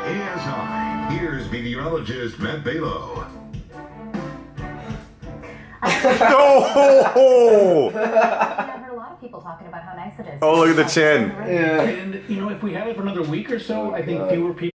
ASI, here's meteorologist Matt Baylow. Oh! I've heard a lot of people talking about how nice it is. Oh, look at the chin. Yeah. And, you know, if we have it for another week or so, I think fewer people